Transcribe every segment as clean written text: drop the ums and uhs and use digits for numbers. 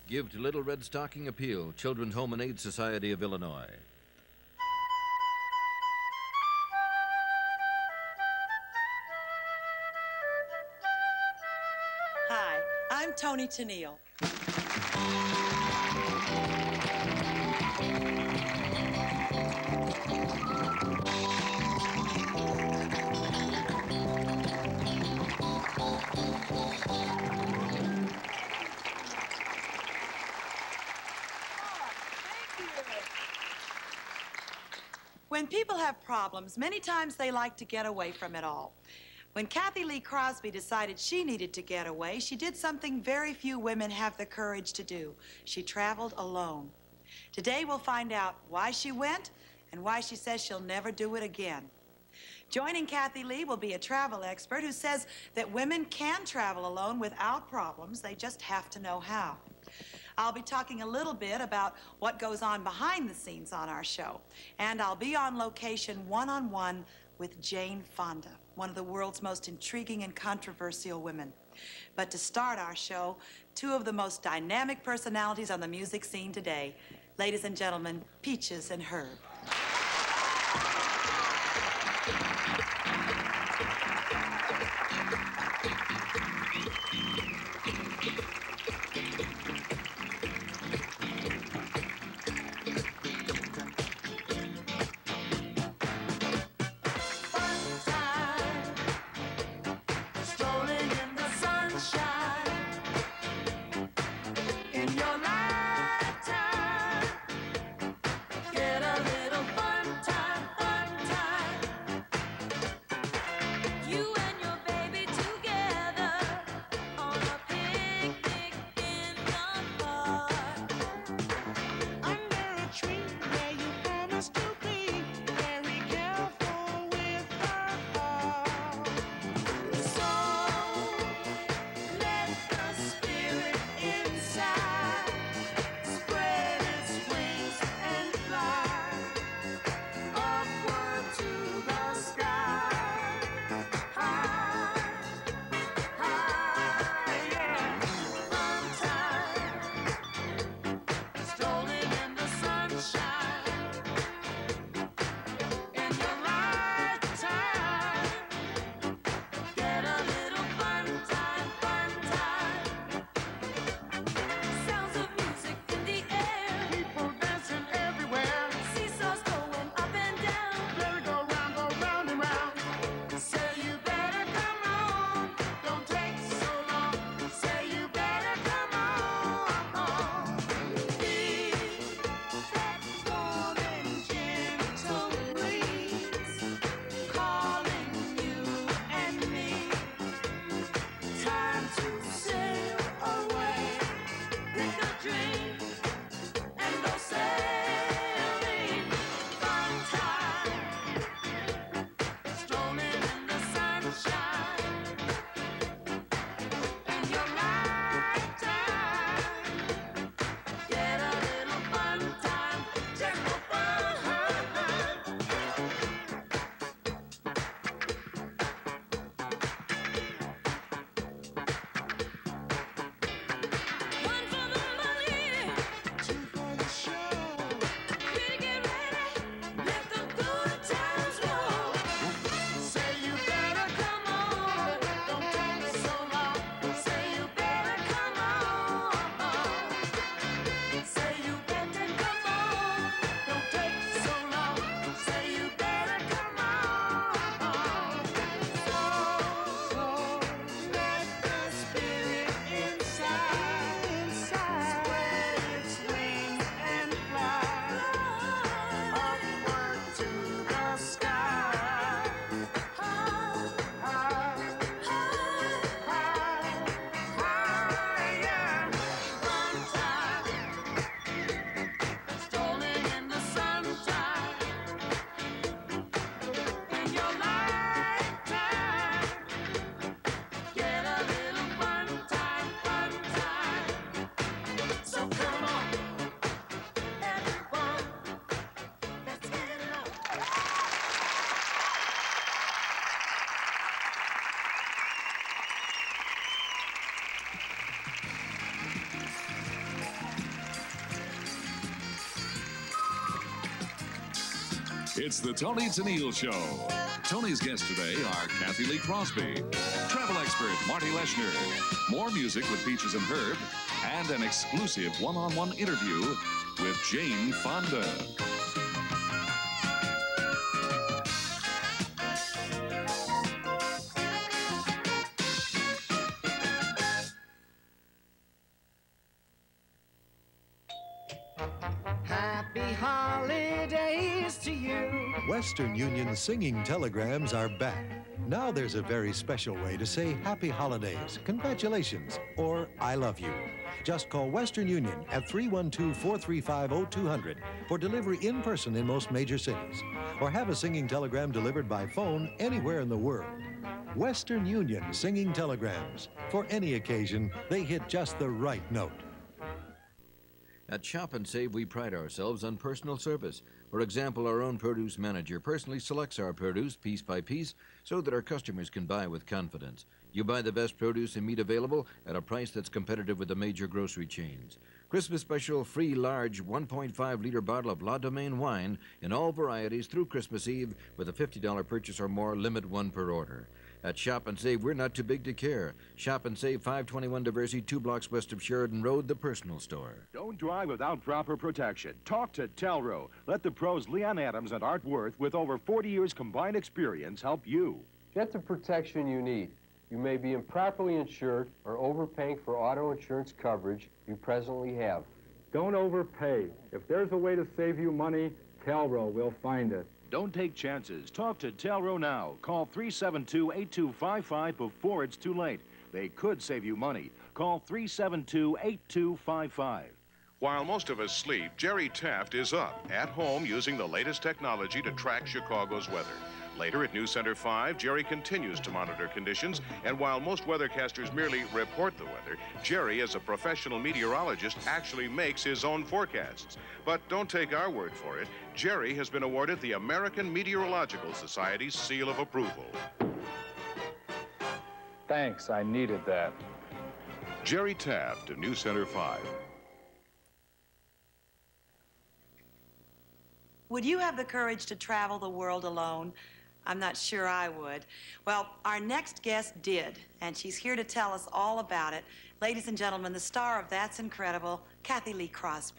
Give to Little Red Stocking Appeal, Children's Home and Aid Society of Illinois. Hi, I'm Toni Tennille. When people have problems, many times they like to get away from it all. When Cathy Lee Crosby decided she needed to get away, she did something very few women have the courage to do. She traveled alone. Today we'll find out why she went and why she says she'll never do it again. Joining Cathy Lee will be a travel expert who says that women can travel alone without problems. They just have to know how. I'll be talking a little bit about what goes on behind the scenes on our show. And I'll be on location one-on-one with Jane Fonda, one of the world's most intriguing and controversial women. But to start our show, two of the most dynamic personalities on the music scene today. Ladies and gentlemen, Peaches and Herb. It's the Toni Tennille Show. Toni's guests today are Cathy Lee Crosby, travel expert Marty Leshner, more music with Peaches and Herb, and an exclusive one-on-one interview with Jane Fonda. Happy holidays to you. Western Union singing telegrams are back. Now there's a very special way to say happy holidays, congratulations, or I love you. Just call Western Union at 312-435-0200 for delivery in person in most major cities, or have a singing telegram delivered by phone anywhere in the world. Western Union singing telegrams. For any occasion, they hit just the right note. At Shop and Save, we pride ourselves on personal service. For example, our own produce manager personally selects our produce piece by piece so that our customers can buy with confidence. You buy the best produce and meat available at a price that's competitive with the major grocery chains. Christmas special, free large 1.5-liter bottle of La Domaine wine in all varieties through Christmas Eve with a $50 purchase or more, limit one per order. At Shop and Save, we're not too big to care. Shop and Save, 521 Diversey, 2 blocks west of Sheridan Road, the personal store. Don't drive without proper protection. Talk to Talro. Let the pros Leon Adams and Art Wirth, with over 40 years combined experience, help you. Get the protection you need. You may be improperly insured or overpaying for auto insurance coverage you presently have. Don't overpay. If there's a way to save you money, Talro will find it. Don't take chances. Talk to Talro now. Call 372-8255 before it's too late. They could save you money. Call 372-8255. While most of us sleep, Jerry Taft is up, at home, using the latest technology to track Chicago's weather. Later at News Center 5, Jerry continues to monitor conditions, and while most weathercasters merely report the weather, Jerry, as a professional meteorologist, actually makes his own forecasts. But don't take our word for it. Jerry has been awarded the American Meteorological Society's seal of approval. Thanks, I needed that. Jerry Taft of News Center 5. Would you have the courage to travel the world alone? I'm not sure I would. Well, our next guest did, and she's here to tell us all about it. Ladies and gentlemen, the star of That's Incredible, Cathy Lee Crosby.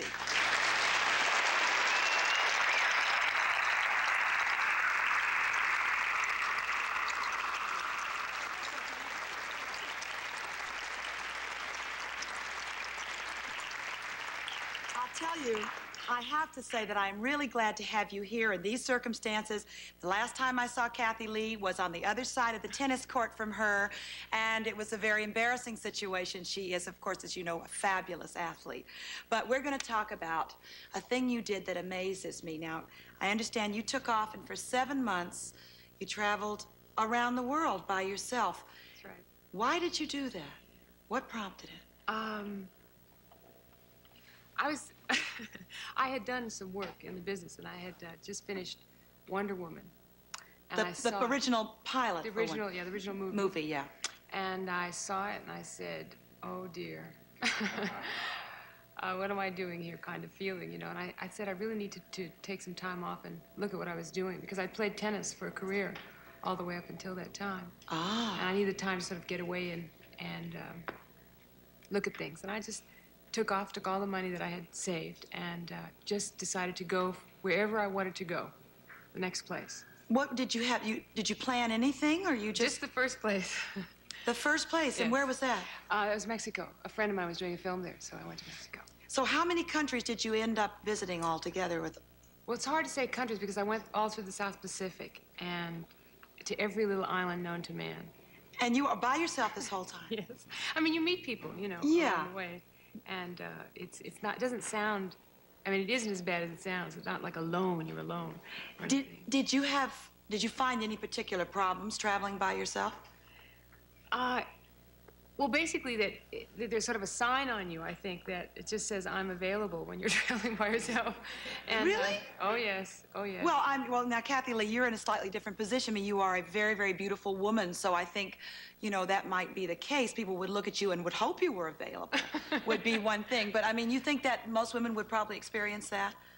I'll tell you, I have to say that I'm really glad to have you here in these circumstances. The last time I saw Cathy Lee was on the other side of the tennis court from her, and it was a very embarrassing situation. She is, of course, as you know, a fabulous athlete. But we're going to talk about a thing you did that amazes me. Now, I understand you took off, and for 7 months, you traveled around the world by yourself. That's right. Why did you do that? What prompted it? I had done some work in the business, and I had just finished Wonder Woman. And The original pilot. The original, yeah, the original movie. Movie, yeah. And I saw it, and I said, oh, dear. What am I doing here kind of feeling, you know? And I said I really need to take some time off and look at what I was doing, because I played tennis for a career all the way up until that time. Ah. And I needed time to sort of get away and look at things. And I just took all the money that I had saved, and just decided to go wherever I wanted to go, the next place. What did you have? Did you plan anything, or you just the first place. The first place, and Yes. where was that? It was Mexico. A friend of mine was doing a film there, so I went to Mexico. So how many countries did you end up visiting altogether with? Well, it's hard to say countries because I went all through the South Pacific and to every little island known to man. And you are by yourself this whole time? Yes. I mean, you meet people, you know, Yeah. along the way. And it doesn't sound, I mean, it isn't as bad as it sounds. It's not like alone, you're alone. Did you find any particular problems traveling by yourself? Well, basically that there's sort of a sign on you, I think, that it just says I'm available when you're traveling by yourself. And, really? Oh, yes. Oh, yes. Well, now, Cathy Lee, you're in a slightly different position. I mean, you are a very, very beautiful woman, so I think, you know, that might be the case. People would look at you and would hope you were available, would be one thing. But, I mean, you think that most women would probably experience that?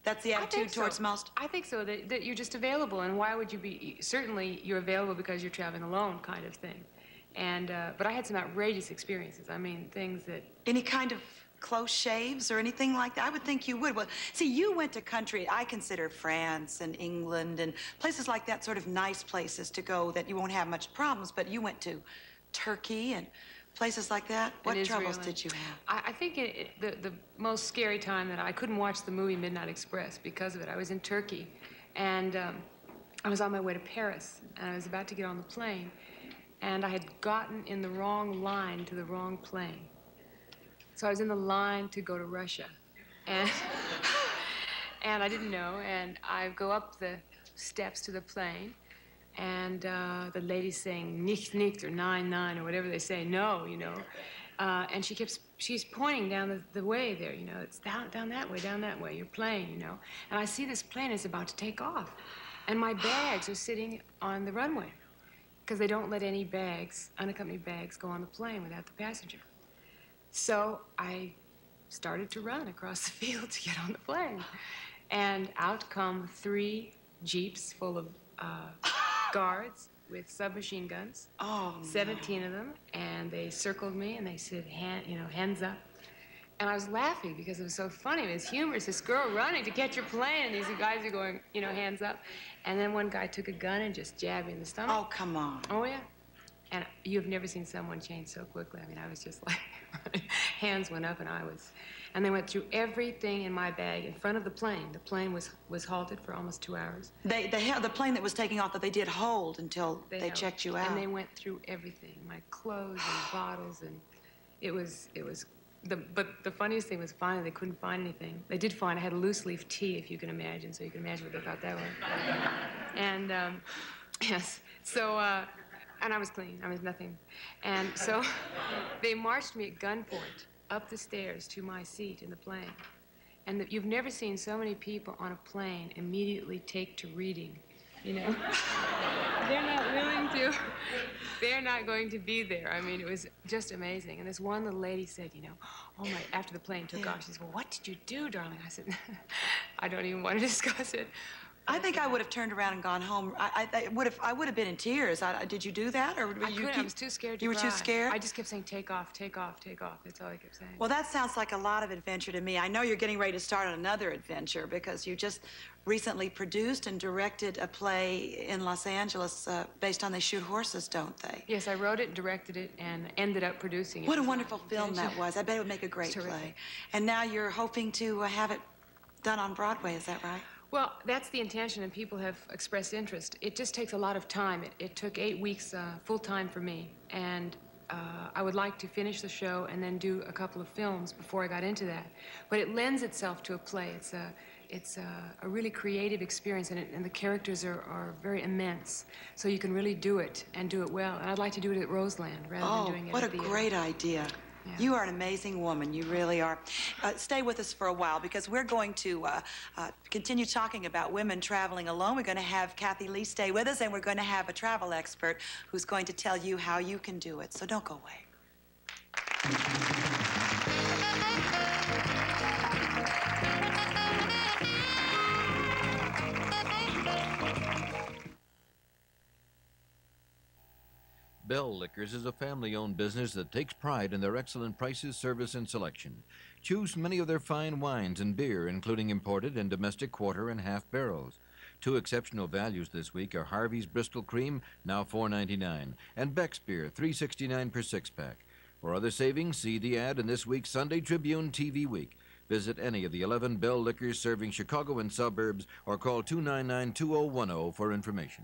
That's the attitude towards most? I think so, that you're just available, and why would you be? Certainly you're available because you're traveling alone, kind of thing. And, but I had some outrageous experiences. I mean, things that... Any kind of close shaves or anything like that? I would think you would. Well, see, you went to country, I consider France and England and places like that sort of nice places to go that you won't have much problems, but you went to Turkey and places like that. What troubles did you have? I think the most scary time that I couldn't watch the movie Midnight Express because of it. I was in Turkey, and I was on my way to Paris, and I was about to get on the plane, and I had gotten in the wrong line to the wrong plane. So I was in the line to go to Russia, and and I didn't know, and I go up the steps to the plane, and the lady's saying nicht, nicht, or 9, or whatever they say, no, you know. And she's pointing down the way there, you know. It's down that way, your plane, you know. And I see this plane is about to take off. And my bags are sitting on the runway because they don't let any bags, unaccompanied bags, go on the plane without the passenger. So I started to run across the field to get on the plane. And out come 3 Jeeps full of guards with submachine guns. Oh, 17 of them, and they circled me and they said, hands up. And I was laughing because it was so funny. It was humorous. This girl running to catch your plane, and these guys are going, hands up. And then one guy took a gun and just jabbed me in the stomach. Oh, come on. Oh, yeah. And you've never seen someone change so quickly. I mean, I was just like, hands went up, and they went through everything in my bag in front of the plane. The plane was halted for almost 2 hours. They held the plane that was taking off that they did hold until they checked you out. And they went through everything, my clothes and bottles, and but the funniest thing was finally they couldn't find anything. They did find I had a loose leaf tea, if you can imagine, so you can imagine what they thought that was. And yes, so and I was clean. I was nothing. And so they marched me at gunpoint up the stairs to my seat in the plane. And you've never seen so many people on a plane immediately take to reading, you know? They're not willing to. They're not going to be there. I mean, it was just amazing. And this one little lady said, oh my, after the plane took off, she said, well, what did you do, darling? I said, I don't even want to discuss it. I think I would have turned around and gone home. I would have been in tears. Did you do that, or I couldn't. I was too scared to You were too scared? I just kept saying, take off, take off, take off. That's all I kept saying. Well, that sounds like a lot of adventure to me. I know you're getting ready to start on another adventure because you just recently produced and directed a play in Los Angeles based on They Shoot Horses, don't they? Yes, I wrote it, directed it, and ended up producing it. What a wonderful film that was. I bet it would make a great play. And now you're hoping to have it done on Broadway, is that right? Well, that's the intention, and people have expressed interest. It just takes a lot of time. It took 8 weeks full-time for me, and I would like to finish the show and then do a couple of films before I got into that. But it lends itself to a play. It's a really creative experience, and the characters are very immense. So you can really do it and do it well. And I'd like to do it at Roseland rather than doing it what at a the great idea. Yeah. You are an amazing woman. You really are. Stay with us for a while because we're going to continue talking about women traveling alone. We're going to have Cathy Lee stay with us, and we're going to have a travel expert who's going to tell you how you can do it. So don't go away. Bell Liquors is a family-owned business that takes pride in their excellent prices, service, and selection. Choose many of their fine wines and beer, including imported and domestic quarter and half barrels. 2 exceptional values this week are Harvey's Bristol Cream, now $4.99, and Beck's Beer, $3.69 per 6-pack. For other savings, see the ad in this week's Sunday Tribune TV Week. Visit any of the 11 Bell Liquors serving Chicago and suburbs or call 299-2010 for information.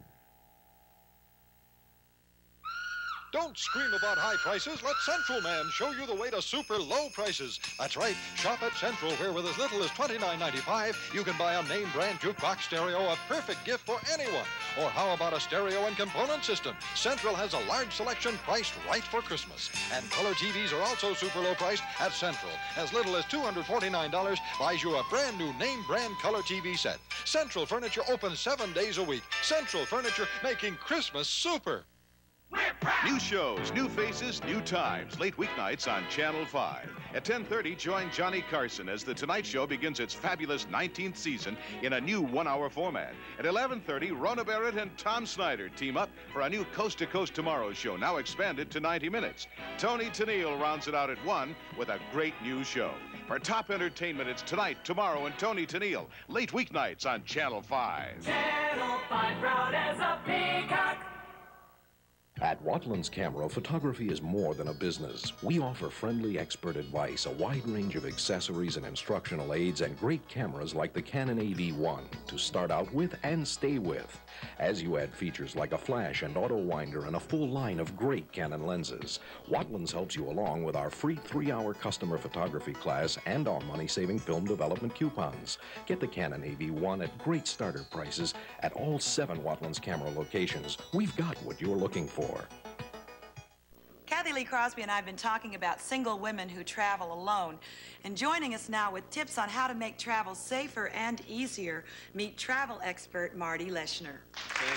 Don't scream about high prices. Let Central Man show you the way to super low prices. That's right. Shop at Central, where with as little as $29.95, you can buy a name brand jukebox stereo, a perfect gift for anyone. Or how about a stereo and component system? Central has a large selection priced right for Christmas. And color TVs are also super low priced at Central. As little as $249 buys you a brand new name brand color TV set. Central Furniture opens 7 days a week. Central Furniture, making Christmas super. New shows, new faces, new times. Late weeknights on Channel 5. At 10:30, join Johnny Carson as The Tonight Show begins its fabulous 19th season in a new one-hour format. At 11:30, Rona Barrett and Tom Snyder team up for a new Coast to Coast Tomorrow show, now expanded to 90 minutes. Toni Tennille rounds it out at 1 with a great new show. For top entertainment, it's Tonight, Tomorrow, and Toni Tennille, late weeknights on Channel 5. Channel 5, proud as a peacock. At Watland's Camera, photography is more than a business. We offer friendly expert advice, a wide range of accessories and instructional aids, and great cameras like the Canon AV-1 to start out with and stay with. As you add features like a flash and auto winder and a full line of great Canon lenses, Watland's helps you along with our free 3-hour customer photography class and our money-saving film development coupons. Get the Canon AV-1 at great starter prices at all 7 Watland's Camera locations. We've got what you're looking for. Cathy Lee Crosby and I have been talking about single women who travel alone. And joining us now with tips on how to make travel safer and easier, meet travel expert Marty Leshner. Thank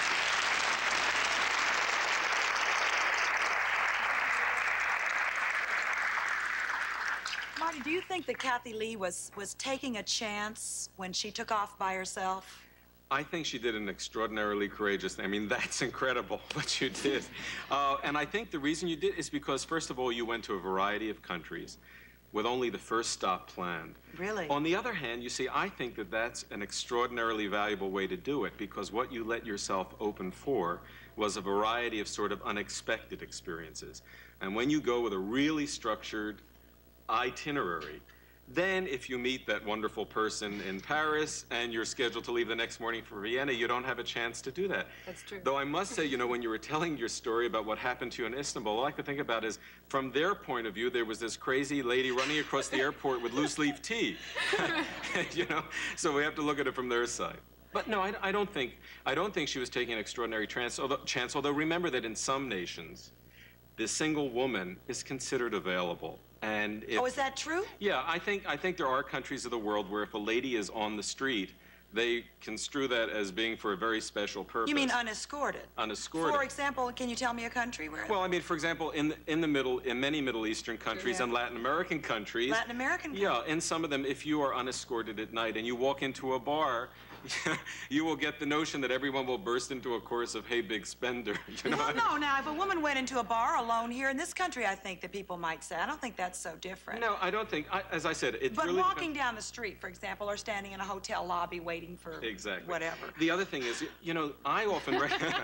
you. Marty, do you think that Cathy Lee was taking a chance when she took off by herself? I think she did an extraordinarily courageous thing. I mean, that's incredible what you did. And I think the reason you did is because, first of all, you went to a variety of countries with only the first stop planned. Really? On the other hand, you see, I think that that's an extraordinarily valuable way to do it, because what you let yourself open for was a variety of sort of unexpected experiences. And when you go with a really structured itinerary, then if you meet that wonderful person in Paris and you're scheduled to leave the next morning for Vienna, you don't have a chance to do that. That's true. Though I must say, you know, when you were telling your story about what happened to you in Istanbul, all I could think about is, from their point of view, there was this crazy lady running across the airport with loose-leaf tea. You know, so we have to look at it from their side. But no, I don't think she was taking an extraordinary chance, although remember that in some nations, the single woman is considered available. And if, oh, is that true? Yeah, I think there are countries of the world where if a lady is on the street, they construe that as being for a very special purpose. You mean unescorted? Unescorted. For example, can you tell me a country where? Well, I mean, for example, in many Middle Eastern countries and Latin American countries. Latin American countries? Yeah, in some of them, if you are unescorted at night and you walk into a bar, you will get the notion that everyone will burst into a chorus of "Hey, big spender." You know? Well, no. Now, if a woman went into a bar alone here in this country, I think that people might say, I don't think that's so different. No, I don't think. As I said, it but really walking down the street, for example, or standing in a hotel lobby waiting for whatever. The other thing is, you know, I often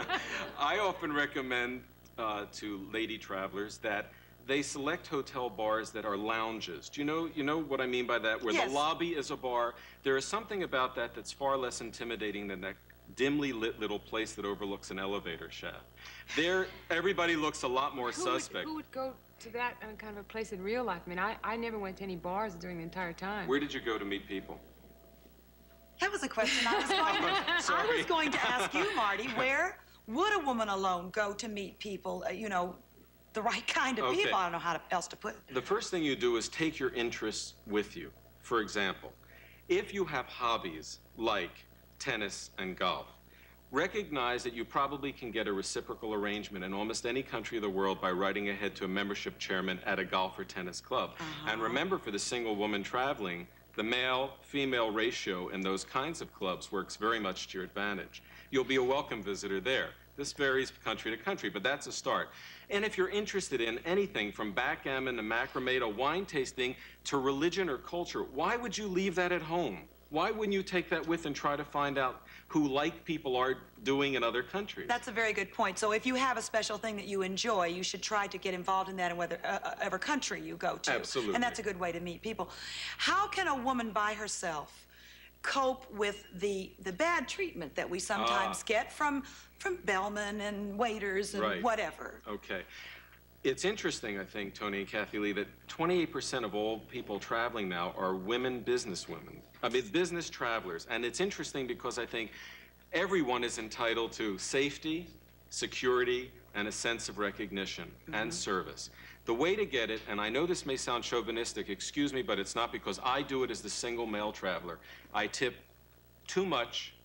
recommend to lady travelers that they select hotel bars that are lounges. Do you know what I mean by that? Where the lobby is a bar. There is something about that that's far less intimidating than that dimly lit little place that overlooks an elevator shaft. There, everybody looks a lot more suspect. Who would go to that kind of a place in real life? I mean, I never went to any bars during the entire time. Where did you go to meet people? That was a question I was going to ask you, Marty. Where would a woman alone go to meet people, you know, the right kind of people? I don't know how else to put it. The first thing you do is take your interests with you. For example, if you have hobbies like tennis and golf, recognize that you probably can get a reciprocal arrangement in almost any country of the world by writing ahead to a membership chairman at a golf or tennis club. And remember, for the single woman traveling, the male-female ratio in those kinds of clubs works very much to your advantage. You'll be a welcome visitor there. This varies country to country, but that's a start. And if you're interested in anything from backgammon to macrame to wine tasting to religion or culture, why would you leave that at home? Why wouldn't you take that with and try to find out who like people are doing in other countries? That's a very good point. So if you have a special thing that you enjoy, you should try to get involved in that in whatever country you go to. Absolutely. And that's a good way to meet people. How can a woman by herself cope with the bad treatment that we sometimes get from bellmen and waiters and whatever? Okay. It's interesting, I think, Toni and Cathy Lee, that 28% of all people traveling now are women businesswomen. I mean, business travelers. And it's interesting because I think everyone is entitled to safety, security, and a sense of recognition and service. The way to get it, and I know this may sound chauvinistic, excuse me, but it's not, because I do it as the single male traveler. I tip too much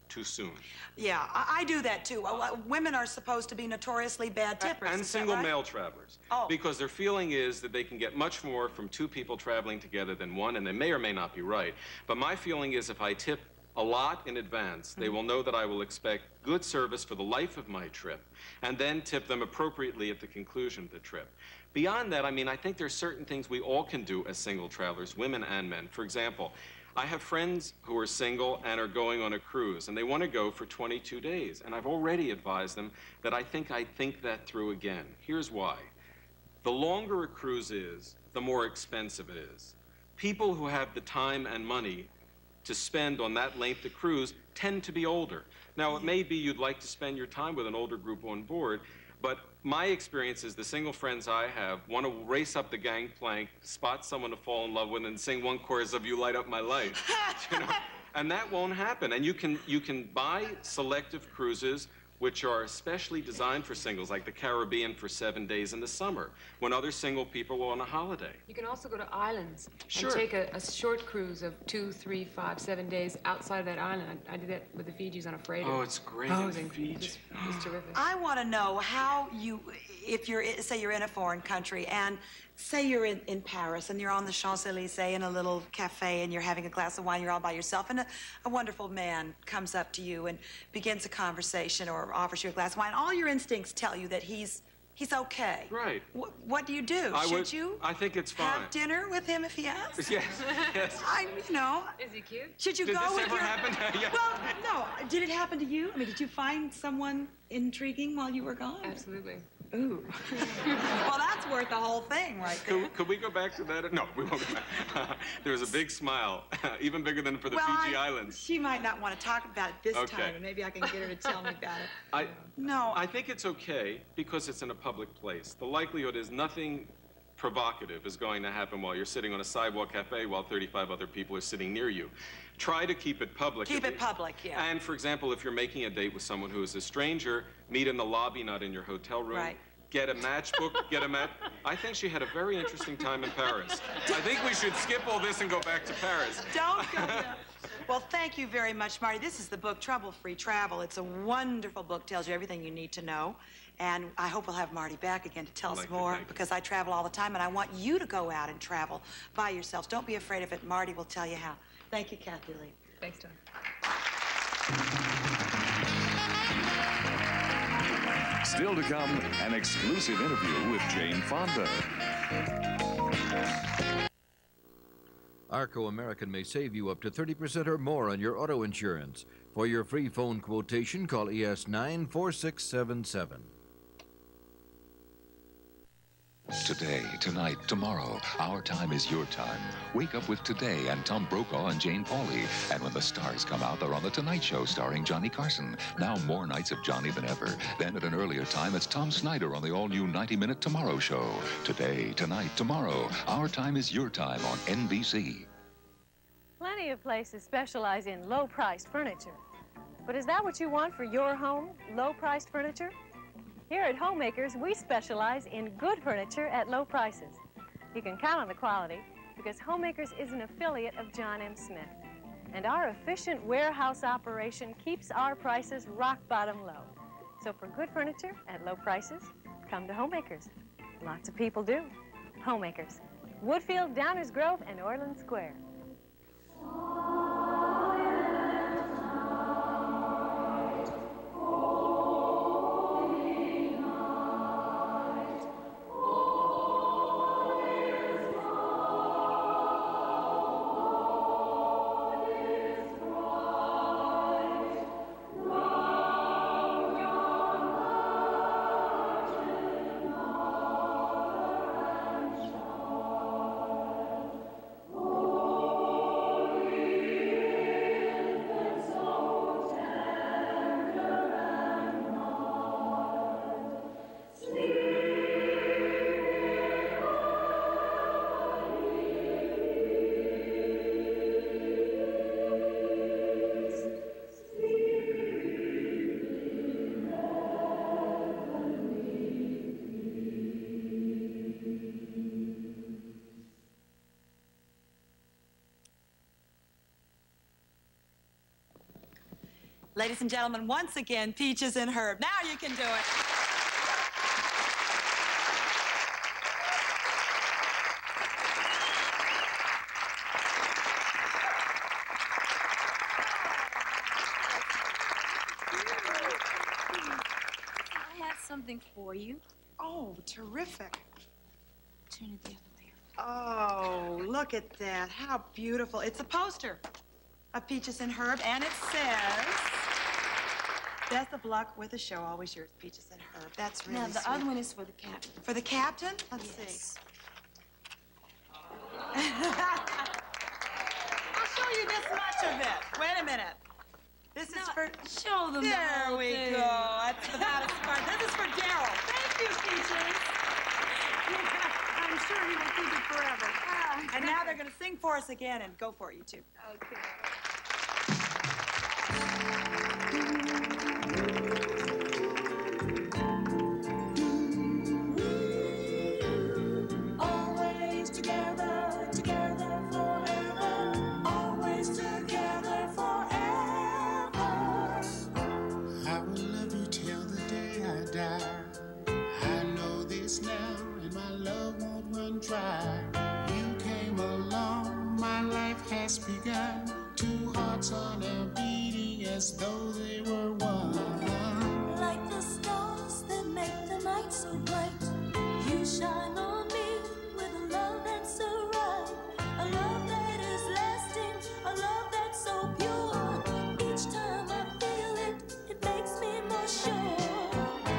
too soon. Yeah, I do that too. Women are supposed to be notoriously bad tippers. And is that single right? male travelers. Oh. Because their feeling is that they can get much more from two people traveling together than one, and they may or may not be right. But my feeling is if I tip a lot in advance, they will know that I will expect good service for the life of my trip, and then tip them appropriately at the conclusion of the trip. Beyond that, I mean, I think there's certain things we all can do as single travelers, women and men. For example, I have friends who are single and are going on a cruise, and they want to go for 22 days. And I've already advised them that I think I'd think that through again. Here's why. The longer a cruise is, the more expensive it is. People who have the time and money to spend on that length of cruise tend to be older. Now, it may be you'd like to spend your time with an older group on board, but my experience is the single friends I have want to race up the gangplank, spot someone to fall in love with, and sing one chorus of "You Light Up My Life." You know? And that won't happen. And you can buy selective cruises which are especially designed for singles, like the Caribbean for 7 days in the summer, when other single people are on a holiday. You can also go to islands Sure. and take a short cruise of 2, 3, 5, 7 days outside of that island. I did that with the Fijis on a freighter. Oh, it's great Oh, in it was Fiji. It was terrific. I want to know how you, if you're, say you're in a foreign country, and say you're in Paris, and you're on the Champs-Élysées in a little cafe, and you're having a glass of wine, you're all by yourself, and a wonderful man comes up to you and begins a conversation or offers you a glass of wine. All your instincts tell you that he's okay. Right. What do you do? Should you I think it's fine. have dinner with him if he asks? Yes, yes. You know. Is he cute? Should you Did go this with ever your... happen? Yeah. Well, no. Did it happen to you? I mean, did you find someone intriguing while you were gone? Absolutely. Ooh. Well, that's worth the whole thing right there. Could we go back to that? No, we won't go back. There was a big smile, even bigger than for the Fiji Islands. She might not want to talk about it this Okay. time, and maybe I can get her to tell me about it. No. I think it's okay because it's in a public place. The likelihood is nothing provocative is going to happen while you're sitting on a sidewalk cafe while 35 other people are sitting near you. Try to keep it public. Keep it public, yeah. And for example, if you're making a date with someone who is a stranger, meet in the lobby, not in your hotel room. Right. Get a matchbook, I think she had a very interesting time in Paris. I think we should skip all this and go back to Paris. Don't go there. Well, thank you very much, Marty. This is the book, Trouble-Free Travel. It's a wonderful book, tells you everything you need to know. And I hope we'll have Marty back again to tell us more, because I travel all the time, and I want you to go out and travel by yourselves. Don't be afraid of it. Marty will tell you how. Thank you, Cathy Lee. Thanks, Tom. Still to come, an exclusive interview with Jane Fonda. Arco American may save you up to 30% or more on your auto insurance. For your free phone quotation, call ES 94677. Today, tonight, tomorrow, our time is your time. Wake up with Today and Tom Brokaw and Jane Pauley. And when the stars come out, they're on The Tonight Show starring Johnny Carson. Now more nights of Johnny than ever. Then at an earlier time, it's Tom Snyder on the all-new 90-minute Tomorrow Show. Today, tonight, tomorrow, our time is your time on NBC. Plenty of places specialize in low-priced furniture. But is that what you want for your home, low-priced furniture? Here at Homemakers, we specialize in good furniture at low prices. You can count on the quality because Homemakers is an affiliate of John M. Smith. And our efficient warehouse operation keeps our prices rock bottom low. So for good furniture at low prices, come to Homemakers. Lots of people do. Homemakers. Woodfield, Downers Grove, and Orland Square. Ladies and gentlemen, once again, Peaches and Herb. Now you can do it. I have something for you. Oh, terrific. Turn it the other way. Oh, look at that. How beautiful. It's a poster of Peaches and Herb, and it says, best of luck with the show. Always yours, Peaches and Herb. That's really Now, the sweet. other one is for the captain. For the captain? Let's Yes. see. I'll show you this much of it. Wait a minute. This is for... Show them There the we thing. go. That's the baddest part. This is for Daryl. Thank you, Peaches. Yeah, I'm sure he will keep it forever. And now they're going to sing for us again, and go for it, you two. Okay. Always together, together forever. Always together forever. I will love you till the day I die. I know this now, and my love won't run dry. You came along, my life has begun. Two hearts on a beating as though they were one. Like the stars that make the night so bright, you shine on me with a love that's so right. A love that is lasting, a love that's so pure. Each time I feel it, it makes me more sure.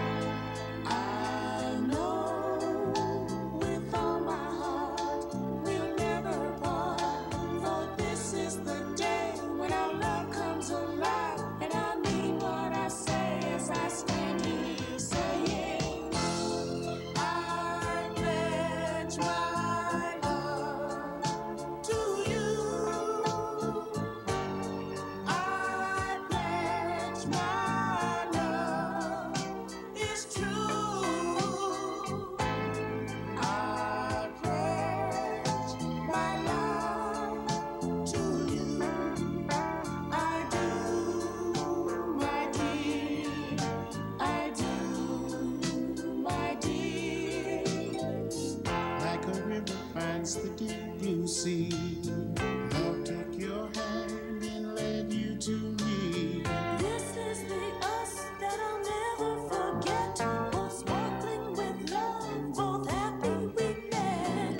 I know with all my heart we'll never part. For this is the day when our love comes alive. And I mean what I say as I stand here saying, I pledge my love to you. I pledge my love is true. I pledge my love to you. I do, my dear. I do, my dear. Like a river finds the deep blue sea. Love took your hand and led you to me. This is the us that I'll never forget. Both sparkling with love, both happy we met.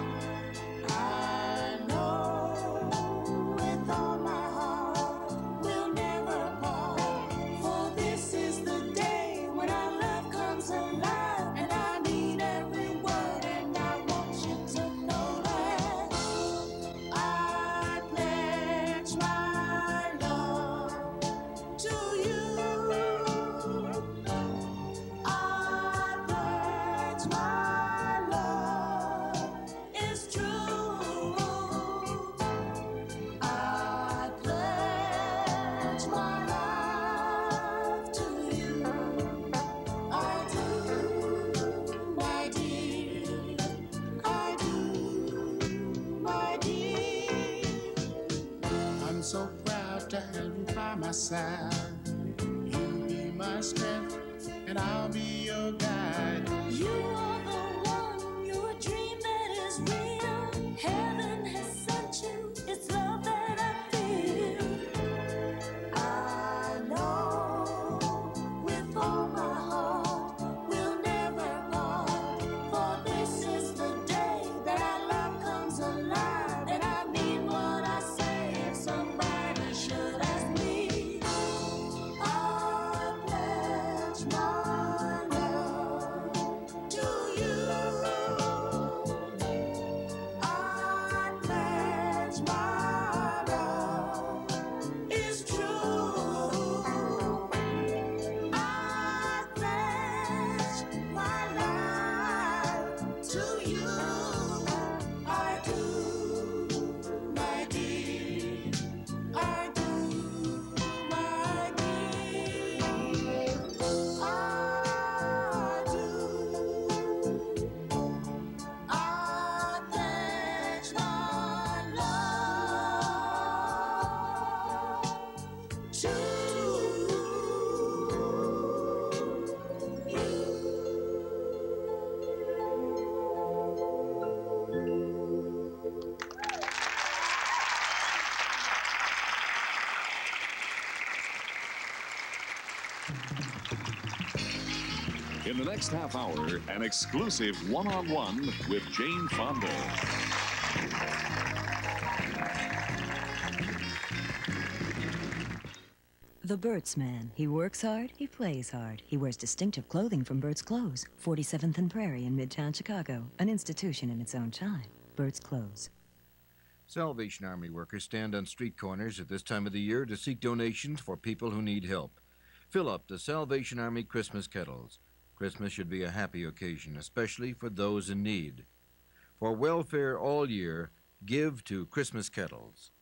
I know with all my heart we'll never part. For this is the day when our love comes alive. And I mean every word, and I want you to know that I pledge my love to you. I pledge my love is true. I pledge my love to you. I do, my dear. I do, my dear. I'm so proud to have you by my side. You'll be my strength, and I'll be your guide. You are the one, you're a dream that is real. Heaven has sent you, it's love that I feel. I know with all my heart we'll never part. For this is the day that our love comes alive. And I mean what I say if somebody should ask me. I pledge my love to you. In the next half hour, an exclusive one-on-one with Jane Fonda. The Burt's Man. He works hard, he plays hard. He wears distinctive clothing from Burt's Clothes, 47th and Prairie in Midtown Chicago, an institution in its own time. Burt's Clothes. Salvation Army workers stand on street corners at this time of the year to seek donations for people who need help. Fill up the Salvation Army Christmas kettles. Christmas should be a happy occasion, especially for those in need. For welfare all year, give to Christmas Kettles.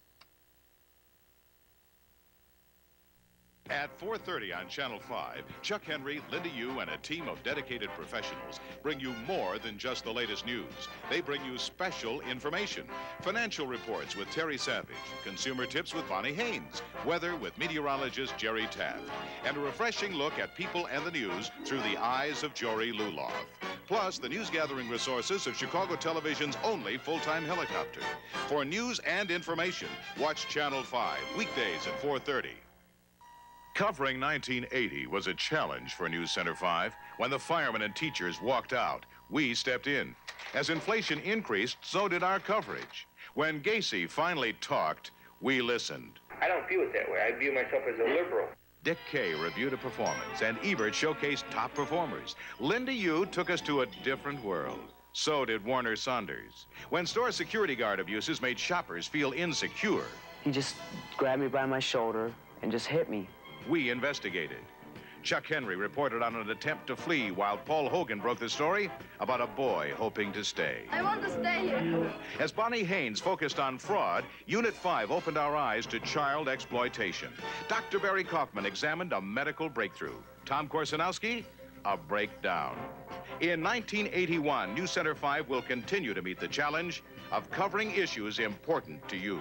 At 4:30 on Channel 5, Chuck Henry, Linda Yu, and a team of dedicated professionals bring you more than just the latest news. They bring you special information. Financial reports with Terry Savage, consumer tips with Bonnie Haynes, weather with meteorologist Jerry Taft, and a refreshing look at people and the news through the eyes of Jory Luloff. Plus, the news-gathering resources of Chicago Television's only full-time helicopter. For news and information, watch Channel 5, weekdays at 4:30. Covering 1980 was a challenge for News Center 5. When the firemen and teachers walked out, we stepped in. As inflation increased, so did our coverage. When Gacy finally talked, we listened. I don't view it that way. I view myself as a liberal. Dick Kay reviewed a performance, and Ebert showcased top performers. Linda Yu took us to a different world. So did Warner Saunders. When store security guard abuses made shoppers feel insecure, He just grabbed me by my shoulder and just hit me. we investigated. Chuck Henry reported on an attempt to flee, while Paul Hogan broke the story about a boy hoping to stay. I want to stay here. As Bonnie Haynes focused on fraud, Unit 5 opened our eyes to child exploitation. Dr. Barry Kaufman examined a medical breakthrough. Tom Korsanowski, a breakdown. In 1981, News Center 5 will continue to meet the challenge of covering issues important to you.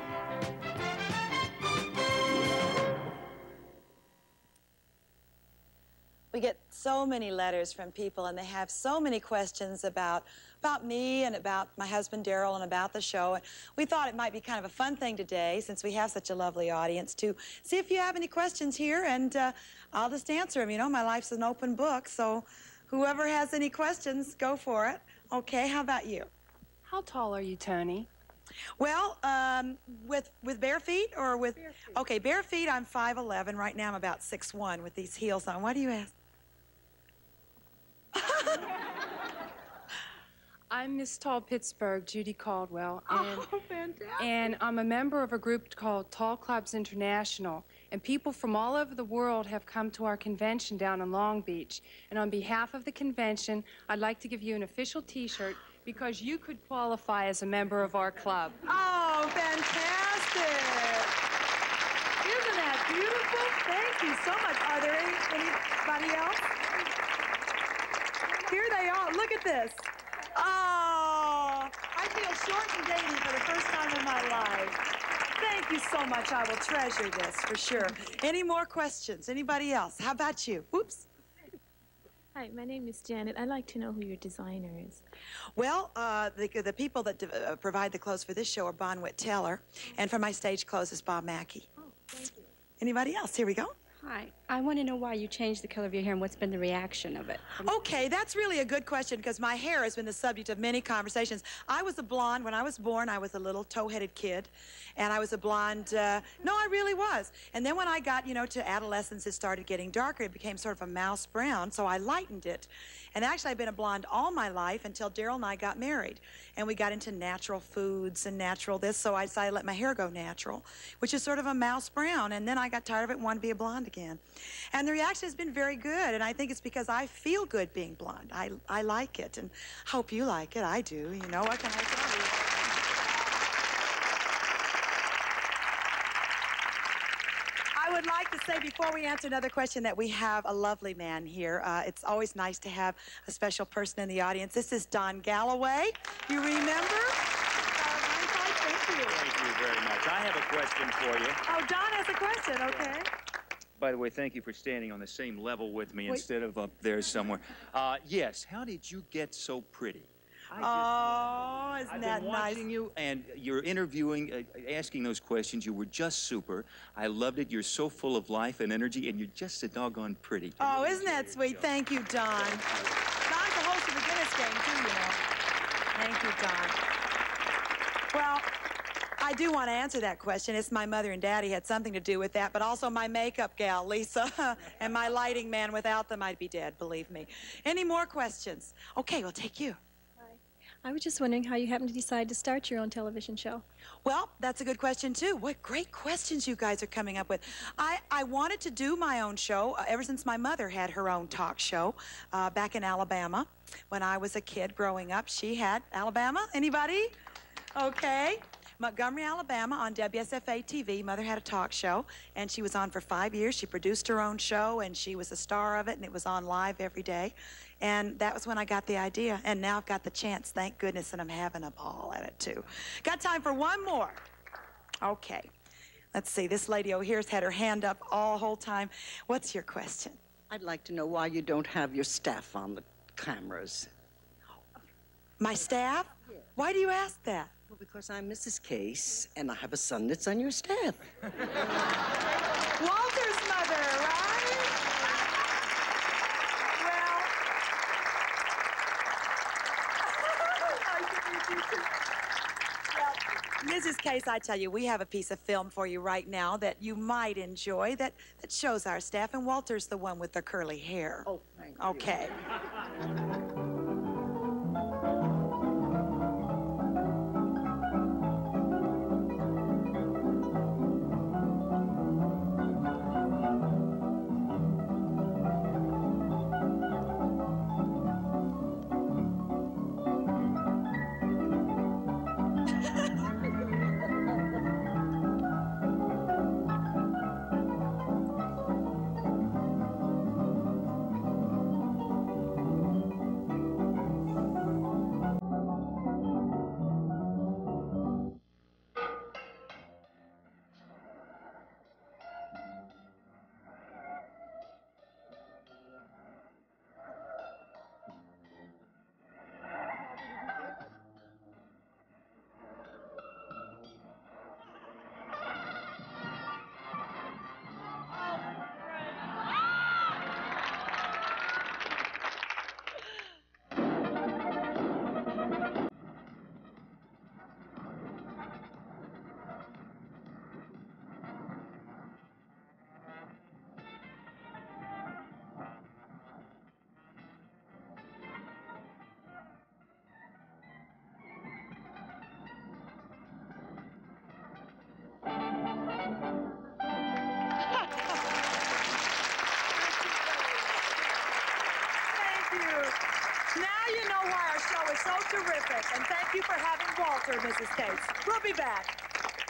We get so many letters from people, and they have so many questions about me and about my husband Daryl and about the show. And we thought it might be kind of a fun thing today, since we have such a lovely audience, to see if you have any questions here, and I'll just answer them. You know, my life's an open book, so whoever has any questions, go for it. Okay, how about you? How tall are you, Toni? Well, with bare feet or with... Bare feet. Okay, bare feet, I'm 5'11". Right now, I'm about 6'1" with these heels on. Why do you ask? I'm Miss Tall Pittsburgh, Judy Caldwell, and, fantastic. and I'm a member of a group called Tall Clubs International, and people from all over the world have come to our convention down in Long Beach. And on behalf of the convention, I'd like to give you an official T-shirt because you could qualify as a member of our club. Oh, fantastic. Isn't that beautiful? Thank you so much. Are there anybody else? Here they are. Look at this. Oh, I feel short and dainty for the first time in my life. Thank you so much. I will treasure this for sure. Any more questions? Anybody else? How about you? Whoops. Hi, my name is Janet. I'd like to know who your designer is. Well, the people that provide the clothes for this show are Bonwit Taylor, and for my stage clothes is Bob Mackey. Oh, thank you. Anybody else? Here we go. Hi. I want to know why you changed the color of your hair and what's been the reaction of it. Okay, that's really a good question because my hair has been the subject of many conversations. I was a blonde. When I was born, I was a little tow-headed kid, and I was a blonde. No, I really was. And then when I got, to adolescence, it started getting darker. It became sort of a mouse brown, so I lightened it. And actually, I've been a blonde all my life until Daryl and I got married. And we got into natural foods and natural this, so I decided to let my hair go natural, which is sort of a mouse brown. And then I got tired of it and wanted to be a blonde again. And the reaction has been very good, and I think it's because I feel good being blonde. I like it, and hope you like it. I do. What can I tell you? I would like to say before we answer another question that we have a lovely man here. It's always nice to have a special person in the audience. This is Don Galloway. You remember? Thank you. Thank you very much. I have a question for you. Oh, Don has a question. Okay. By the way, thank you for standing on the same level with me instead of up there somewhere. Yes, how did you get so pretty? Isn't that I've been nice? watching you, and you're interviewing, asking those questions. You were just super. I loved it. You're so full of life and energy, and you're just so doggone pretty. Oh, isn't that sweet? Thank you, Don. Don's the host of the Guinness game, too, you know. Thank you, Don. Well, I do want to answer that question. It's my mother and daddy had something to do with that, but also my makeup gal, Lisa, and my lighting man. Without them, I'd be dead, believe me. Any more questions? Okay, we'll take you. I was just wondering how you happened to decide to start your own television show. Well, that's a good question, too. What great questions you guys are coming up with. I wanted to do my own show ever since my mother had her own talk show back in Alabama. When I was a kid growing up, she had Alabama. Anybody? Okay. Montgomery, Alabama, on WSFA-TV. Mother had a talk show, and she was on for 5 years. She produced her own show, and she was a star of it, and it was on live every day. And that was when I got the idea, and now I've got the chance, thank goodness, and I'm having a ball at it, too. Got time for one more. Okay. Let's see. This lady over here has had her hand up all the whole time. What's your question? I'd like to know why you don't have your staff on the cameras. My staff? Yeah. Why do you ask that? Well, because I'm Mrs. Case, and I have a son that's on your staff. Walter's mother, right? Well, Mrs. Case, I tell you, we have a piece of film for you right now that you might enjoy that shows our staff, and Walter's the one with the curly hair. Oh, thank you. Okay. Terrific, and thank you for having Walter, Mrs. Case. We'll be back.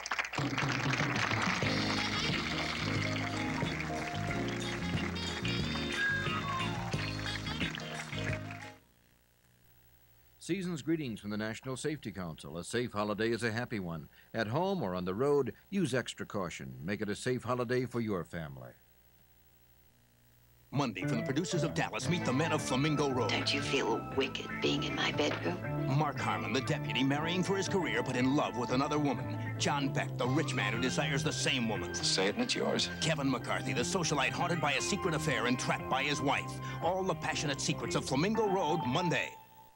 Season's greetings from the National Safety Council. A safe holiday is a happy one. At home or on the road, use extra caution. Make it a safe holiday for your family. Monday, from the producers of Dallas, meet the men of Flamingo Road. Don't you feel wicked being in my bedroom? Mark Harmon, the deputy, marrying for his career, but in love with another woman. John Beck, the rich man who desires the same woman. Say it and it's yours. Kevin McCarthy, the socialite haunted by a secret affair and trapped by his wife. All the passionate secrets of Flamingo Road, Monday.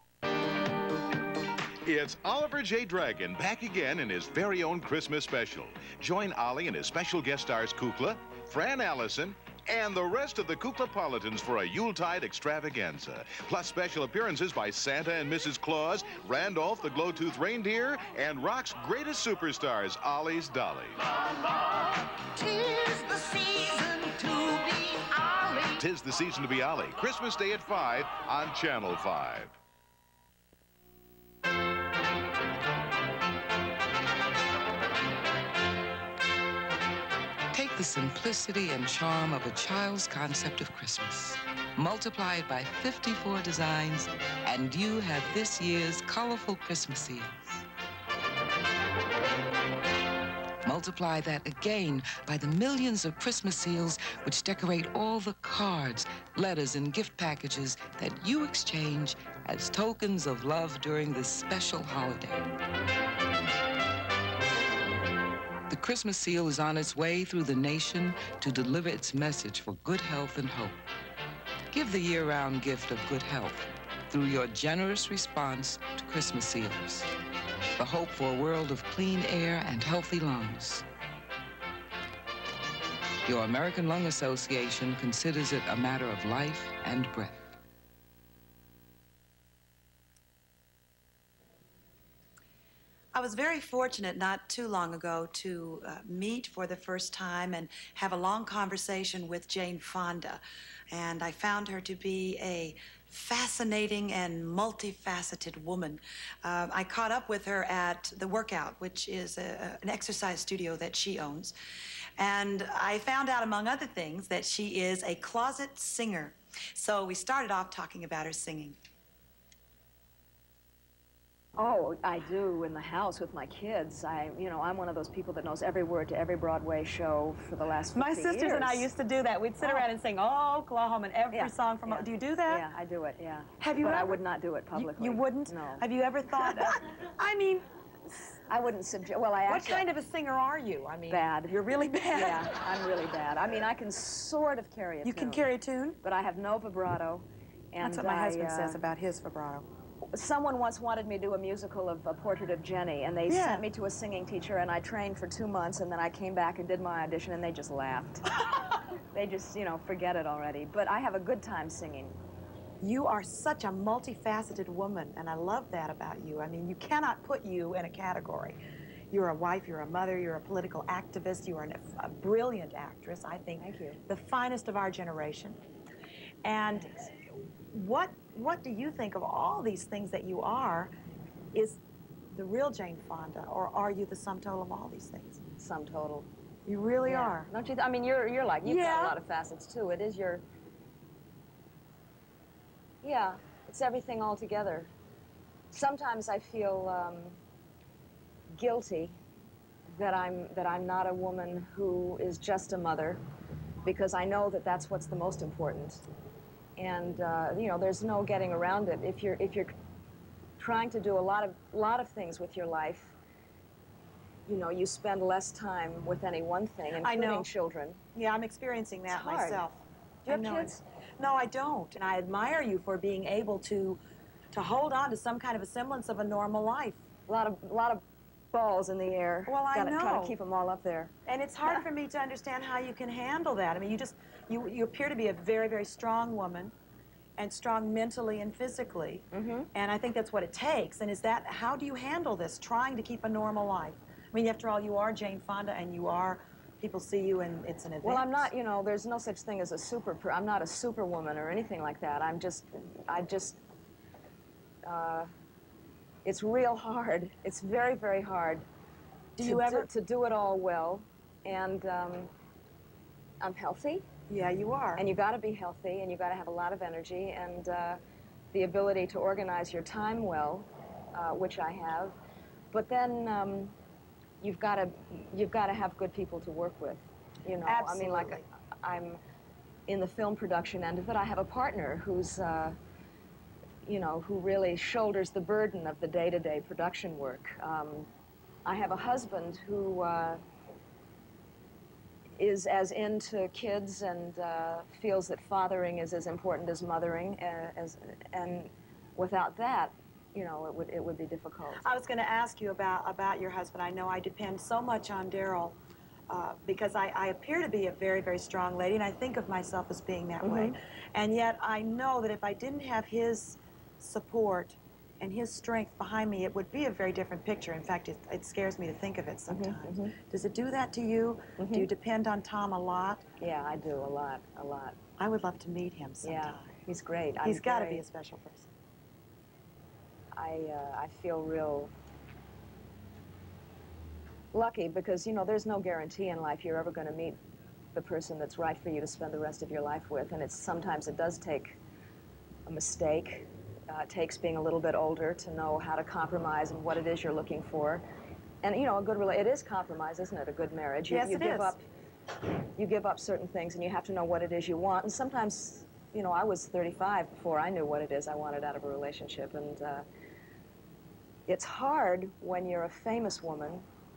It's Oliver J. Dragon back again in his very own Christmas special. Join Ollie and his special guest stars Kukla, Fran Allison, and the rest of the Kuklapolitans for a Yuletide extravaganza. Plus special appearances by Santa and Mrs. Claus, Randolph the Glow-Tooth Reindeer, and rock's greatest superstars, Ollie's Dolly. Tis the season to be Ollie. Tis the season to be Ollie. Christmas Day at 5 on Channel 5. Take the simplicity and charm of a child's concept of Christmas. Multiply it by 54 designs, and you have this year's colorful Christmas seals. Multiply that again by the millions of Christmas seals which decorate all the cards, letters, and gift packages that you exchange as tokens of love during this special holiday. The Christmas seal is on its way through the nation to deliver its message for good health and hope. Give the year-round gift of good health through your generous response to Christmas sealers. The hope for a world of clean air and healthy lungs. Your American Lung Association considers it a matter of life and breath. I was very fortunate not too long ago to meet for the first time and have a long conversation with Jane Fonda. And I found her to be a fascinating and multifaceted woman. I caught up with her at The Workout, which is an exercise studio that she owns. And I found out, among other things, that she is a closet singer. So we started off talking about her singing. Oh, I do in the house with my kids. I'm one of those people that knows every word to every Broadway show for the last 50 My sisters years. and I used to do that. We'd sit around and sing, oh, Oklahoma, and every song from... Do you do that? Yeah, I do it, yeah. Have you But ever... I would not do it publicly. You wouldn't? No. Have you ever thought... I mean... I wouldn't suggest... Well, I What kind of a singer are you? I mean... Bad. You're really bad? Yeah, I'm really bad. I mean, I can sort of carry a tune. You can carry a tune? But I have no vibrato. And That's what my husband says about his vibrato. Someone once wanted me to do a musical of A Portrait of Jenny, and they sent me to a singing teacher, and I trained for 2 months, and then I came back and did my audition, and they just laughed. They just, forget it already. But I have a good time singing. You are such a multifaceted woman, and I love that about you. I mean, you cannot put you in a category. You're a wife, you're a mother, you're a political activist, you are a brilliant actress, I think. Thank you. The finest of our generation. And what do you think of all these things that you are is the real Jane Fonda, or are you the sum total of all these things? Sum total. You really are. Don't you? I mean, you're like, you've got a lot of facets too. It is your... Yeah, it's everything all together. Sometimes I feel guilty that I'm not a woman who is just a mother, because I know that that's what's the most important. And there's no getting around it. If you're trying to do a lot of things with your life, you spend less time with any one thing, including children. Yeah, I'm experiencing that myself. Do you have kids? No, I don't. And I admire you for being able to hold on to some kind of a semblance of a normal life. A lot of balls in the air. Well, I know. Try to keep them all up there. And it's hard for me to understand how you can handle that. I mean, you appear to be a very, very strong woman, and strong mentally and physically. And I think that's what it takes. And how do you handle this, trying to keep a normal life? I mean, after all, you are Jane Fonda, and people see you, and it's an event. Well, I'm not, there's no such thing as I'm not a superwoman or anything like that. It's real hard. It's very, very hard to do it all well. And I'm healthy. Yeah, you are. And you got to be healthy, and you got to have a lot of energy, and the ability to organize your time well, which I have. But then you've got to have good people to work with. Absolutely. I mean, like I'm in the film production end of it. I have a partner who's who really shoulders the burden of the day-to-day production work. I have a husband who is as into kids and feels that fathering is as important as mothering, and without that, it would be difficult. I was going to ask you about your husband. I know I depend so much on Daryl because I appear to be a very, very strong lady, and I think of myself as being that way. And yet I know that if I didn't have his support and his strength behind me, it would be a very different picture. In fact, it scares me to think of it sometimes. Does it do that to you? Do you depend on Tom a lot? Yeah, I do, a lot. I would love to meet him sometime. Yeah, he's great. He's got to be a special person. I feel real lucky because, there's no guarantee in life you're ever going to meet the person that's right for you to spend the rest of your life with, and sometimes it does take a mistake. It takes being a little bit older to know how to compromise and what it is you're looking for. And, it is compromise, isn't it, a good marriage? Yes, you give up certain things, and you have to know what it is you want. And sometimes you know, I was 35 before I knew what it is I wanted out of a relationship, and it's hard when you're a famous woman,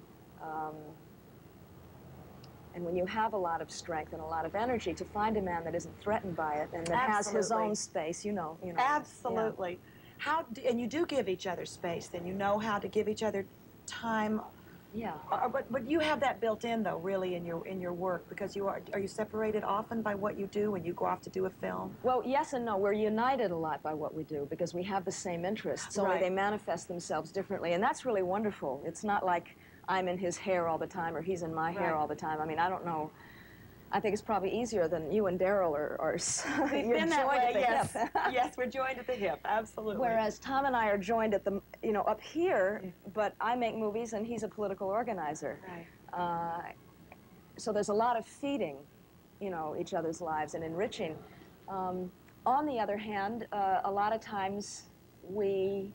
and when you have a lot of strength and a lot of energy, to find a man that isn't threatened by it and that has his own space, you know. Absolutely. Yeah. And you do give each other space, then you know how to give each other time. Yeah. But you have that built in, though, really, in your work, because are you separated often by what you do when you go off to do a film? Well, yes and no. We're united a lot by what we do because we have the same interests, only they manifest themselves differently, and that's really wonderful. It's not like I'm in his hair all the time or he's in my hair all the time. I mean, I don't know. I think it's probably easier than you and Daryl are We've been that way, yes. Yes, we're joined at the hip, absolutely. Whereas Tom and I are joined at the, you know, up here, but I make movies and he's a political organizer. Right. So there's a lot of feeding, you know, each other's lives and enriching. On the other hand, a lot of times we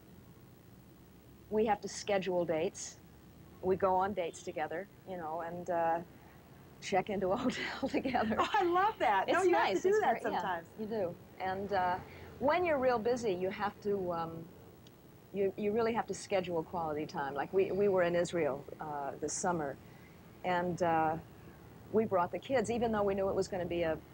have to schedule dates. We go on dates together, you know, and check into a hotel together. Oh, I love that. It's no, you nice. have to do that sometimes. Yeah, you do. And when you're real busy, you have to, you really have to schedule quality time. Like we were in Israel this summer, and we brought the kids, even though we knew it was going to be a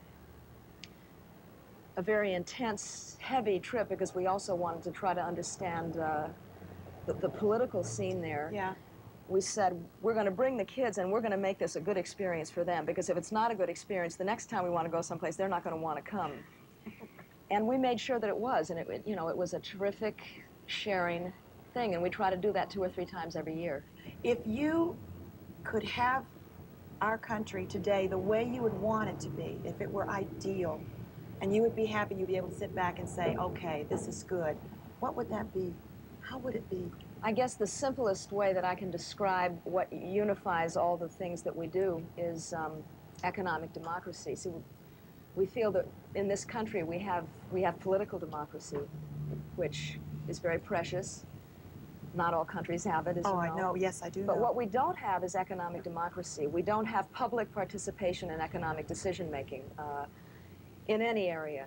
very intense, heavy trip, because we also wanted to try to understand the political scene there. Yeah. We said, we're going to bring the kids and we're going to make this a good experience for them, because if it's not a good experience, the next time we want to go someplace, they're not going to want to come. And we made sure that it was, and it, you know, it was a terrific sharing thing, and we try to do that 2 or 3 times every year. If you could have our country today the way you would want it to be, if it were ideal, and you would be happy, you'd be able to sit back and say, okay, this is good, what would that be? How would it be? I guess the simplest way that I can describe what unifies all the things that we do is economic democracy. See, we feel that in this country we have political democracy, which is very precious. Not all countries have it, as you know. Oh, I know. Yes, I do know. But what we don't have is economic democracy. We don't have public participation in economic decision-making in any area.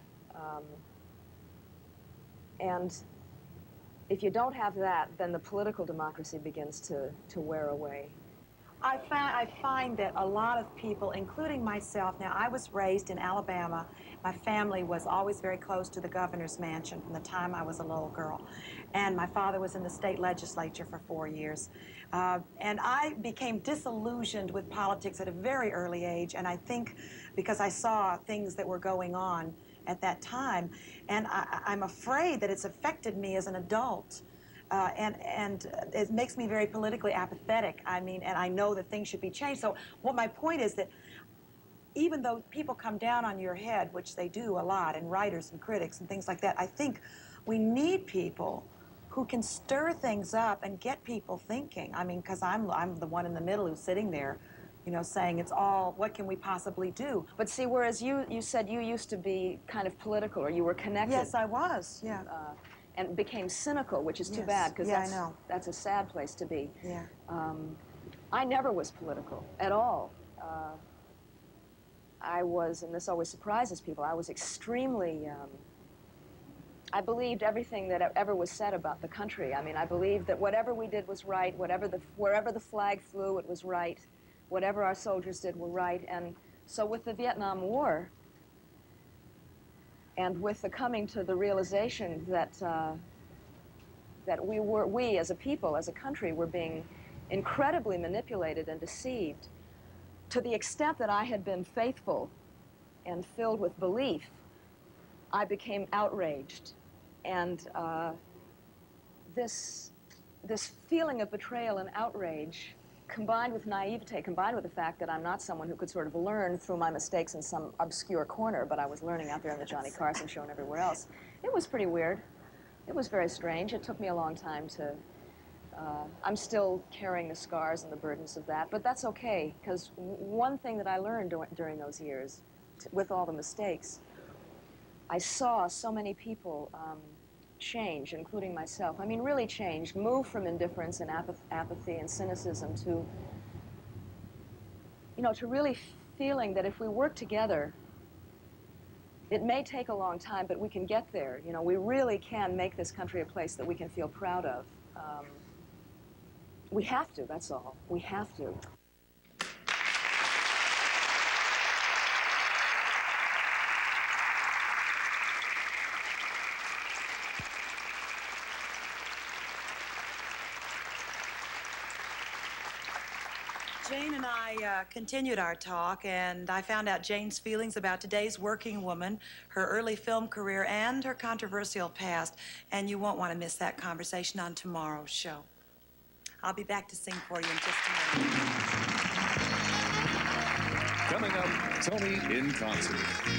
And if you don't have that, then the political democracy begins to wear away. I find that a lot of people, including myself, now I was raised in Alabama. My family was always very close to the governor's mansion from the time I was a little girl. And my father was in the state legislature for 4 years. And I became disillusioned with politics at a very early age, and I think because I saw things that were going on at that time, and I'm afraid that it's affected me as an adult. And it makes me very politically apathetic. I mean, and I know that things should be changed. So what my point is that even though people come down on your head, which they do a lot, and writers and critics and things like that, I think we need people who can stir things up and get people thinking. I mean, because I'm the one in the middle who's sitting there, you know, saying it's all, what can we possibly do? But see, whereas you said you used to be kind of political, or you were connected. Yes, I was, yeah. And became cynical, which is too Yes. bad, because Yeah, I know. that's a sad place to be. Yeah. I never was political at all. I was, and this always surprises people, I was extremely, I believed everything that ever was said about the country. I mean, I believed that whatever we did was right, wherever the flag flew, it was right, whatever our soldiers did were right. And so with the Vietnam War, and with the coming to the realization that that we as a people, as a country, were being incredibly manipulated and deceived, to the extent that I had been faithful and filled with belief, I became outraged. And this feeling of betrayal and outrage, combined with naivete, combined with the fact that I'm not someone who could sort of learn through my mistakes in some obscure corner, but I was learning out there in the Johnny Carson show and everywhere else, it was pretty weird. It was very strange. It took me a long time to... I'm still carrying the scars and the burdens of that, but that's okay, because one thing that I learned during those years, with all the mistakes, I saw so many people change, including myself. I mean, really change, move from indifference and apathy and cynicism to, you know, to really feeling that if we work together, It may take a long time, but we can get there. You know, we really can make this country a place that we can feel proud of. We have to, that's all. We have to. Jane and I continued our talk, and I found out Jane's feelings about today's working woman, her early film career, and her controversial past. And you won't want to miss that conversation on tomorrow's show. I'll be back to sing for you in just a minute. Coming up, Toni in concert.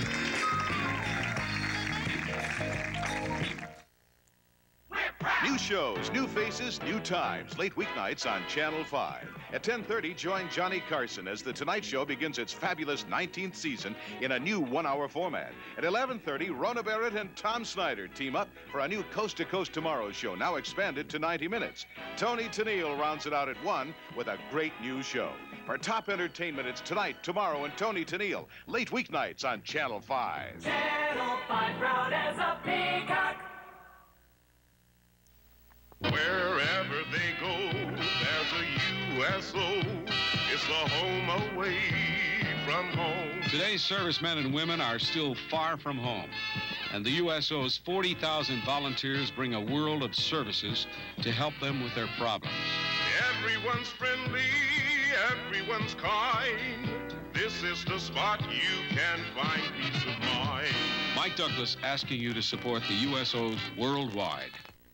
New shows, new faces, new times. Late weeknights on Channel 5. At 10:30, join Johnny Carson as The Tonight Show begins its fabulous 19th season in a new one-hour format. At 11:30, Rona Barrett and Tom Snyder team up for a new Coast to Coast Tomorrow show, now expanded to 90 minutes. Toni Tennille rounds it out at 1 with a great new show. For top entertainment, it's Tonight, Tomorrow, and Toni Tennille. Late weeknights on Channel 5. Channel 5, proud as a peacock. Wherever they go, there's a USO. It's the home away from home. Today's servicemen and women are still far from home, and the USO's 40,000 volunteers bring a world of services to help them with their problems. Everyone's friendly, everyone's kind. This is the spot you can find peace of mind. Mike Douglas asking you to support the USOs worldwide.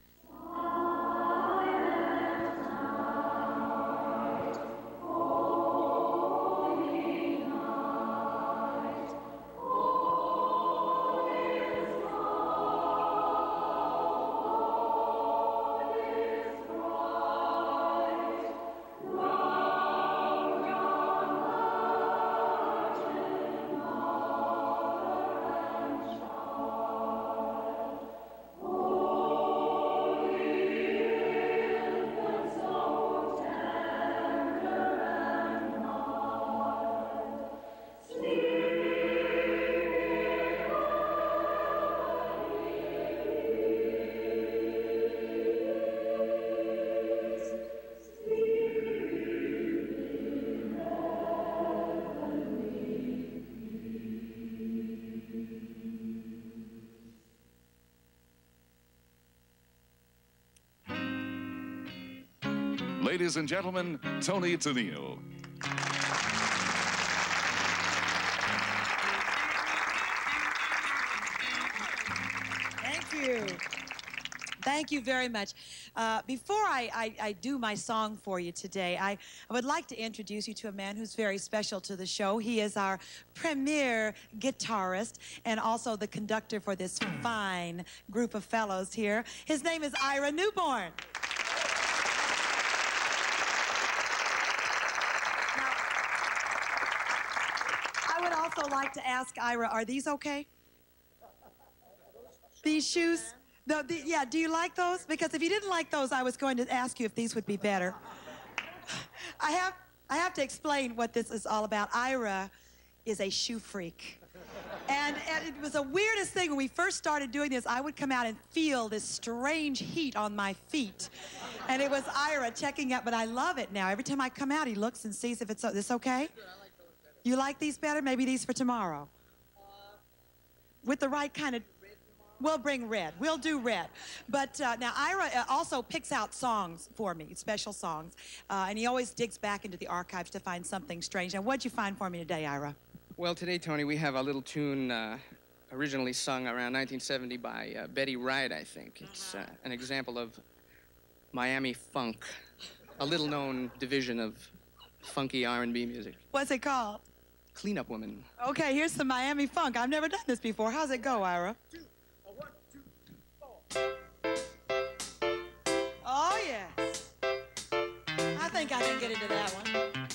Ladies and gentlemen, Toni Tennille. Thank you. Thank you very much. Before I do my song for you today, I would like to introduce you to a man who's very special to the show. He is our premier guitarist and also the conductor for this fine group of fellows here. His name is Ira Newborn. I would also like to ask Ira, are these okay? These shoes? Yeah, do you like those? Because if you didn't like those, I was going to ask you if these would be better. I have to explain what this is all about. Ira is a shoe freak. And it was the weirdest thing when we first started doing this. I would come out and feel this strange heat on my feet. And it was Ira checking out, but I love it now. Every time I come out, he looks and sees if it's this okay? You like these better? Maybe these for tomorrow. With the right kind of... We'll bring red. We'll do red. But now Ira also picks out songs for me, special songs. And he always digs back into the archives to find something strange. And what'd you find for me today, Ira? Well, today, Toni, we have a little tune originally sung around 1970 by Betty Wright, I think. It's an example of Miami funk, a little-known division of funky R&B music. What's it called? Cleanup Woman. Okay, here's some Miami funk. I've never done this before. How's it go, Ira? Oh, yes. I think I can get into that one.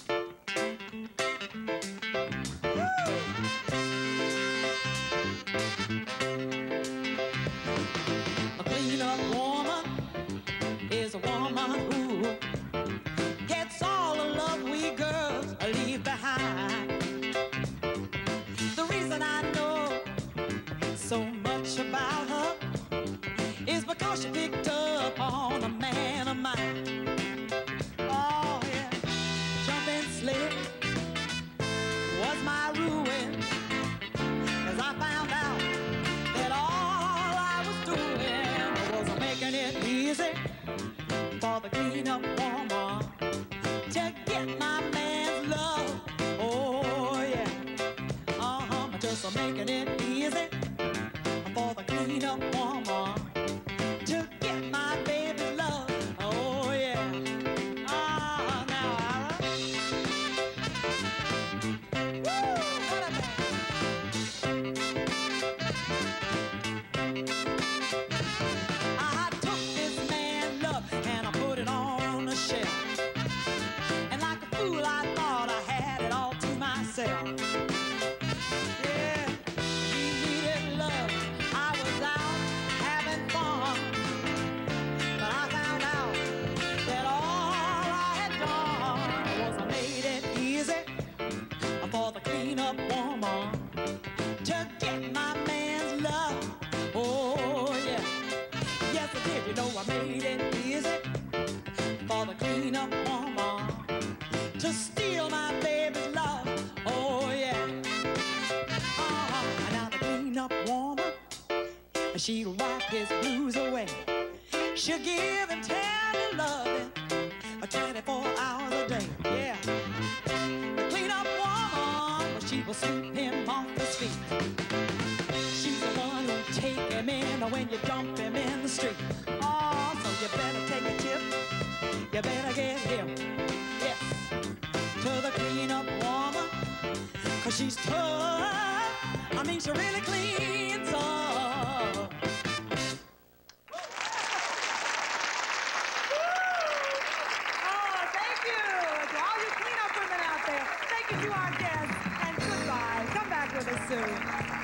A clean-up woman is a woman who gets all the love we girls leave behind. The reason I know much about her is because she picked up on a man of mine. Oh, yeah. Jumping slick was my ruin, 'cause I found out that all I was doing was making it easy for the clean-up woman to get my man's love. Oh, yeah. Just making it easy for the clean-up woman to get my baby's love. Oh, yeah. Now, woo, what a man. I took this man's love and I put it on the shelf. And like a fool, I thought I had it all to myself. Up woman to get my man's love. Oh, yeah. Yes, I did. You know, I made it easy for the clean-up woman to steal my baby's love. Oh, yeah. Now the clean-up woman, she'll wipe his blues away. She'll give him tender loving 24 hours a day. Yeah. The clean-up woman, she will sweep him off his feet. She's the one who'll take him in when you dump him in the street. Oh, so you better take a tip. You better get him. Yes. To the clean-up woman, 'cause she's tough. I mean, she really cleans up. To our guests, and goodbye. Come back with us soon.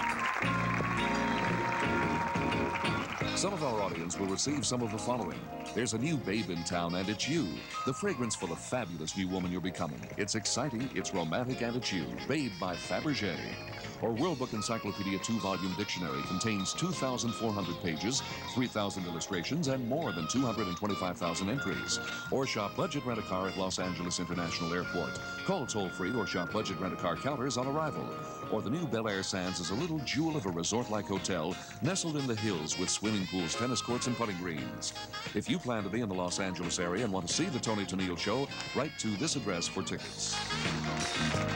Some of our audience will receive some of the following. There's a new babe in town, and it's you. The fragrance for the fabulous new woman you're becoming. It's exciting, it's romantic, and it's you. Babe by Fabergé. Or World Book Encyclopedia 2-volume dictionary contains 2,400 pages, 3,000 illustrations, and more than 225,000 entries. Or shop Budget Rent-A-Car at Los Angeles International Airport. Call toll-free or shop Budget Rent-A-Car counters on arrival. Or the new Bel Air Sands is a little jewel of a resort-like hotel nestled in the hills with swimming pools, tennis courts, and putting greens. If you plan to be in the Los Angeles area and want to see the Toni Tennille Show, write to this address for tickets.